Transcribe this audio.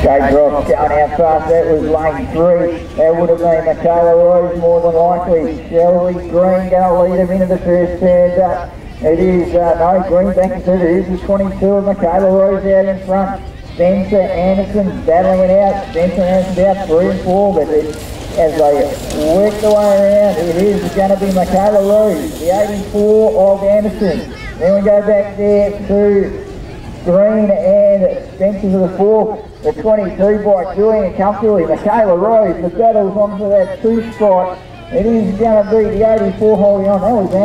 Great drop going out fast. That was lane 3. That would have been Michaela Rose more than likely. Shelby Green going to lead him into the first stand. It is, no, Green back into it. It is the 22 of Michaela Rose out in front. Spencer Anderson battling it out. Spencer Anderson out 3 and 4, but as they work the way around, it is going to be Michaela Rose, the 84 of Anderson. Then we go back there to Green and Spencer to the 4. The 22 by doing it comfortably. Michaela Rose, the battle's onto that 2 spot. It is going to be the 84 holding on. That was